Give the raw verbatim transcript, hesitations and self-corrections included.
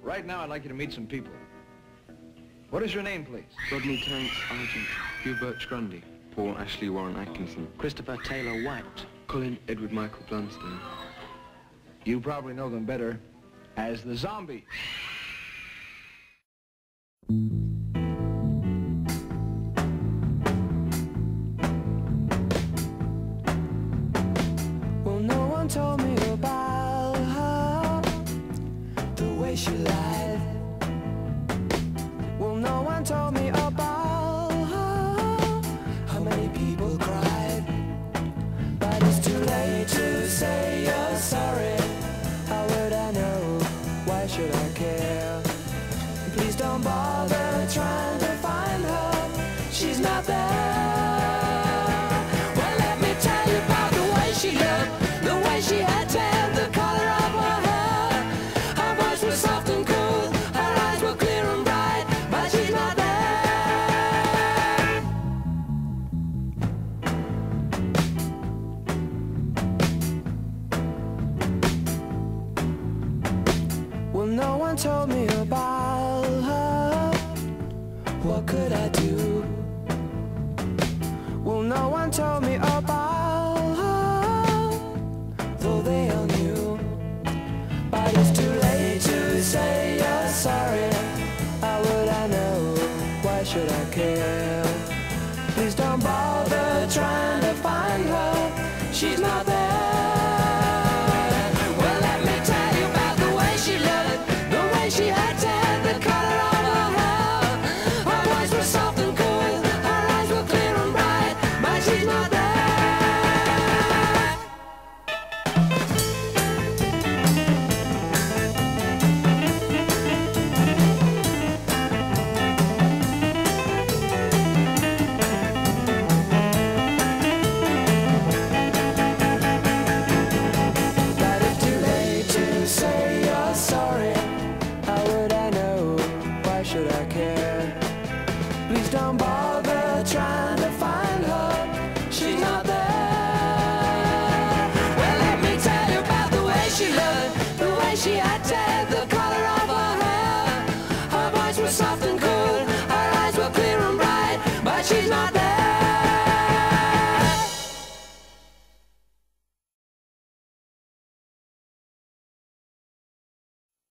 Right now, I'd like you to meet some people. What is your name, please? Rodney Terence Argent, Hugh Birch Grundy, Paul Ashley Warren Atkinson, Christopher Taylor White, Colin Edward Michael Blunstone. You probably know them better as the Zombies. Well, no one told me about her, the way she lied. Well, no one told me about her, how many people cried. But it's too late to say you're sorry. How would I know? Why should I care? Please don't bother trying to find her. She's not there. Well, let me tell you about the way she looked, the way she had tan, the color of her hair. Her voice was soft and cool, her eyes were clear and bright, but she's not there. Well, no one told me